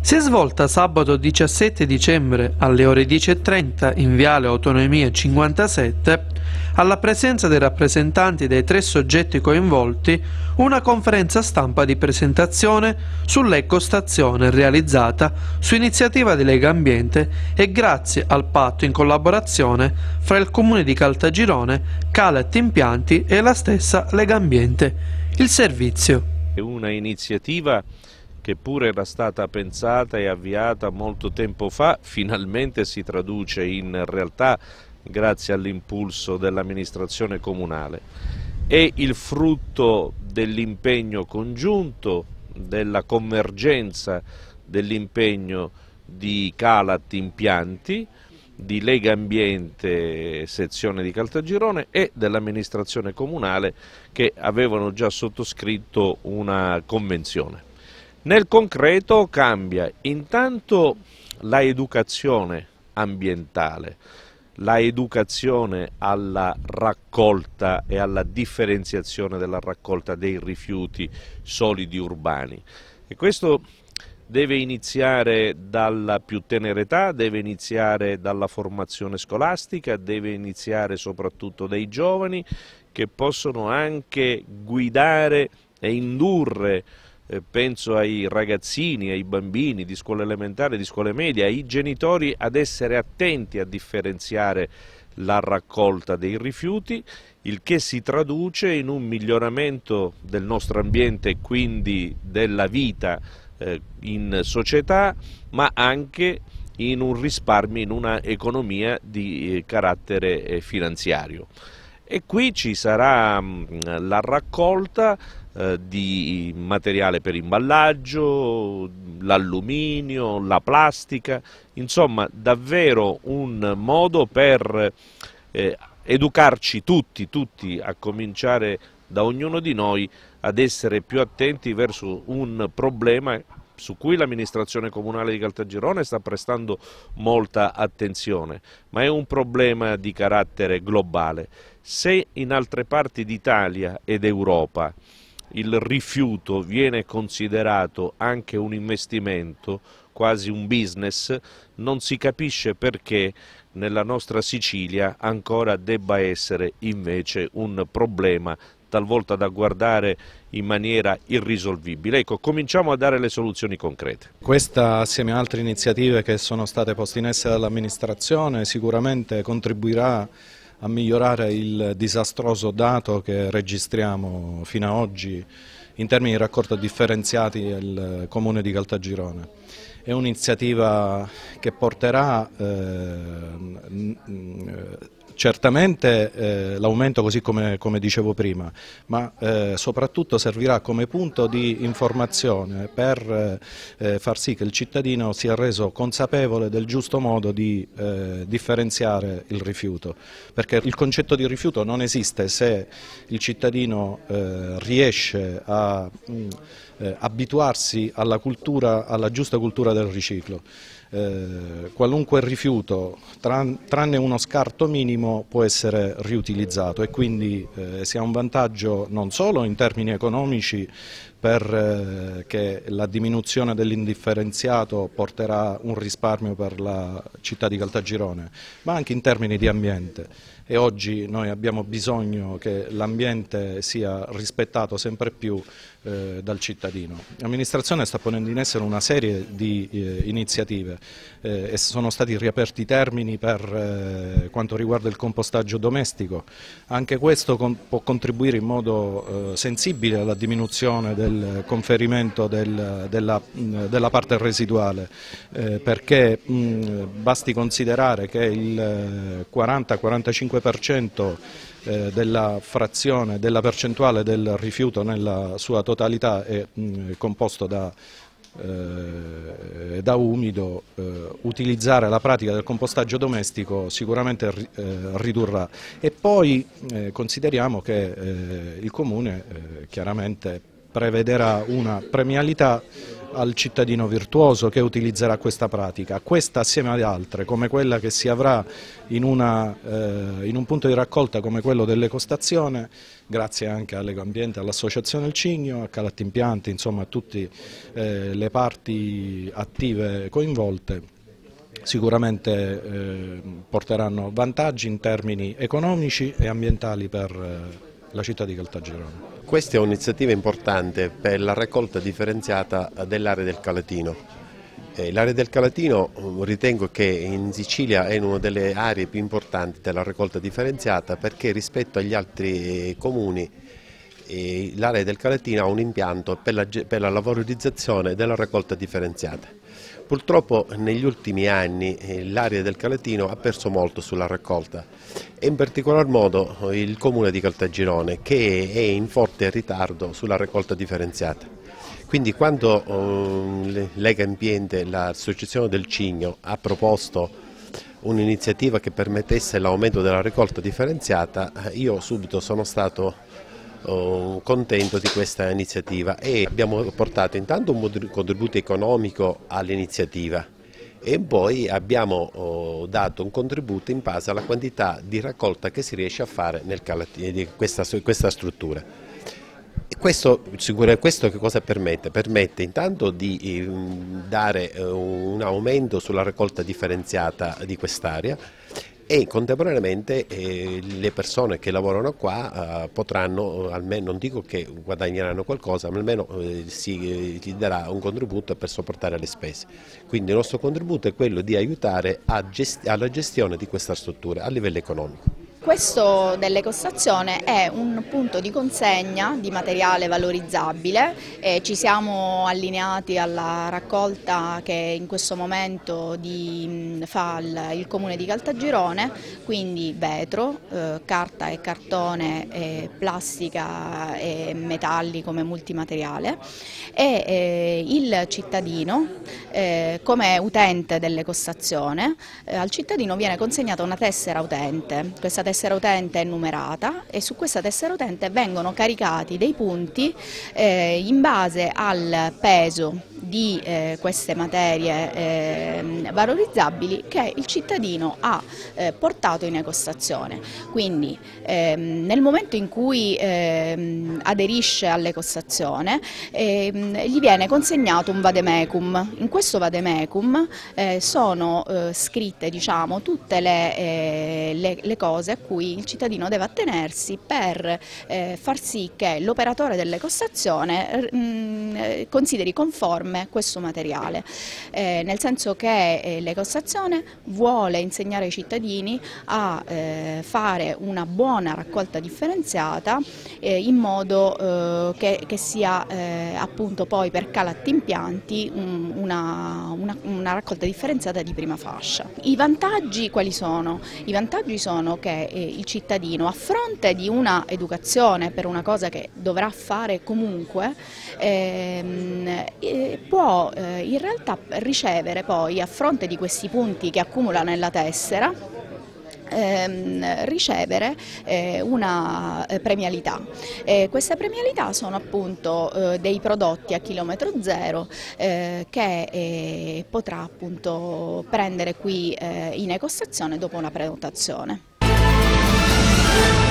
Si è svolta sabato 17 dicembre alle ore 10:30 in Viale Autonomia 57, alla presenza dei rappresentanti dei 3 soggetti coinvolti, una conferenza stampa di presentazione sull'ecostazione realizzata su iniziativa di Legambiente e grazie al patto in collaborazione fra il Comune di Caltagirone, Calet Impianti e la stessa Legambiente. Il servizio. È una iniziativa che pure era stata pensata e avviata molto tempo fa, finalmente si traduce in realtà grazie all'impulso dell'amministrazione comunale. È il frutto dell'impegno congiunto, della convergenza dell'impegno di Calet Impianti, di Legambiente sezione di Caltagirone e dell'amministrazione comunale che avevano già sottoscritto una convenzione. Nel concreto cambia intanto la educazione ambientale, la educazione alla raccolta e alla differenziazione della raccolta dei rifiuti solidi urbani, e questo deve iniziare dalla più tenera età, deve iniziare dalla formazione scolastica, deve iniziare soprattutto dai giovani che possono anche guidare e indurre, penso ai ragazzini, ai bambini di scuola elementare, di scuole medie, ai genitori ad essere attenti a differenziare la raccolta dei rifiuti, il che si traduce in un miglioramento del nostro ambiente e quindi della vita in società, ma anche in un risparmio, in una economia di carattere finanziario. E qui ci sarà la raccolta di materiale per imballaggio, l'alluminio, la plastica, insomma davvero un modo per educarci tutti, a cominciare da ognuno di noi, ad essere più attenti verso un problema su cui l'amministrazione comunale di Caltagirone sta prestando molta attenzione, ma è un problema di carattere globale. Se in altre parti d'Italia ed Europa il rifiuto viene considerato anche un investimento, quasi un business, non si capisce perché nella nostra Sicilia ancora debba essere invece un problema talvolta da guardare in maniera irrisolvibile. Ecco, cominciamo a dare le soluzioni concrete. Questa, assieme a altre iniziative che sono state poste in essere dall'amministrazione, sicuramente contribuirà a migliorare il disastroso dato che registriamo fino ad oggi in termini di raccolta differenziati del Comune di Caltagirone. È un'iniziativa che porterà certamente l'aumento, così come dicevo prima, ma soprattutto servirà come punto di informazione per far sì che il cittadino sia reso consapevole del giusto modo di differenziare il rifiuto, perché il concetto di rifiuto non esiste se il cittadino riesce a abituarsi alla giusta cultura del riciclo. Qualunque rifiuto, tranne uno scarto minimo, può essere riutilizzato, e quindi sia un vantaggio non solo in termini economici, perché la diminuzione dell'indifferenziato porterà un risparmio per la città di Caltagirone, ma anche in termini di ambiente. E oggi noi abbiamo bisogno che l'ambiente sia rispettato sempre più dal cittadino. L'amministrazione sta ponendo in essere una serie di iniziative e sono stati riaperti i termini per quanto riguarda il compostaggio domestico. Anche questo può contribuire in modo sensibile alla diminuzione del conferimento della parte residuale, perché basti considerare che il 40-45% della frazione, della percentuale del rifiuto nella sua totalità è composto da umido. Utilizzare la pratica del compostaggio domestico sicuramente ridurrà. E poi consideriamo che il Comune chiaramente prevederà una premialità al cittadino virtuoso che utilizzerà questa pratica. Questa, assieme ad altre, come quella che si avrà in un punto di raccolta come quello dell'ecostazione, grazie anche all'Ecoambiente, all'Associazione Il Cigno, a Calattimpianti, insomma a tutte le parti attive coinvolte, sicuramente porteranno vantaggi in termini economici e ambientali per la città di Caltagirone. Questa è un'iniziativa importante per la raccolta differenziata dell'area del Calatino. L'area del Calatino ritengo che in Sicilia è una delle aree più importanti della raccolta differenziata, perché rispetto agli altri comuni l'area del Calatino ha un impianto per la valorizzazione della raccolta differenziata. Purtroppo negli ultimi anni l'area del Calatino ha perso molto sulla raccolta e in particolar modo il comune di Caltagirone, che è in forte ritardo sulla raccolta differenziata. Quindi quando Lega Ambiente, l'associazione del Cigno, ha proposto un'iniziativa che permettesse l'aumento della raccolta differenziata, io subito sono stato contento di questa iniziativa e abbiamo portato intanto un contributo economico all'iniziativa e poi abbiamo dato un contributo in base alla quantità di raccolta che si riesce a fare di questa struttura. E questo che cosa permette? Permette intanto di dare un aumento sulla raccolta differenziata di quest'area e contemporaneamente le persone che lavorano qua potranno, almeno, non dico che guadagneranno qualcosa, ma almeno gli darà un contributo per sopportare le spese. Quindi il nostro contributo è quello di aiutare alla gestione di questa struttura a livello economico. Questo dell'ecostazione è un punto di consegna di materiale valorizzabile, ci siamo allineati alla raccolta che in questo momento fa il comune di Caltagirone, quindi vetro, carta e cartone, plastica e metalli come multimateriale, e il cittadino come utente dell'ecostazione, al cittadino viene consegnata una tessera utente. Questa tessera utente è numerata e su questa tessera utente vengono caricati dei punti in base al peso di queste materie valorizzabili che il cittadino ha portato in ecostazione. Quindi nel momento in cui aderisce all'ecostazione gli viene consegnato un vademecum. In questo vademecum sono scritte, diciamo, tutte le cose a cui il cittadino deve attenersi per far sì che l'operatore dell'ecostazione consideri conforme questo materiale, nel senso che l'ecostazione vuole insegnare ai cittadini a fare una buona raccolta differenziata in modo che sia appunto poi per Calattimpianti una raccolta differenziata di prima fascia. I vantaggi quali sono? I vantaggi sono che il cittadino, a fronte di una educazione per una cosa che dovrà fare comunque, può in realtà ricevere poi, a fronte di questi punti che accumula nella tessera, ricevere una premialità. Queste premialità sono appunto dei prodotti a chilometro zero che potrà appunto prendere qui in ecostazione dopo una prenotazione.